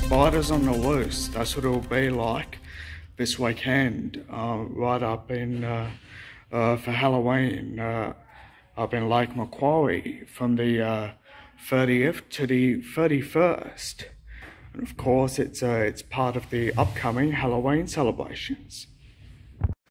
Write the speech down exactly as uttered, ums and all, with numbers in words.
spiders on the loose. That's what it'll be like this weekend, uh, right up in uh, uh, for Halloween, uh, up in Lake Macquarie from the uh, thirtieth to the thirty-first. And of course, it's uh, it's part of the upcoming Halloween celebrations.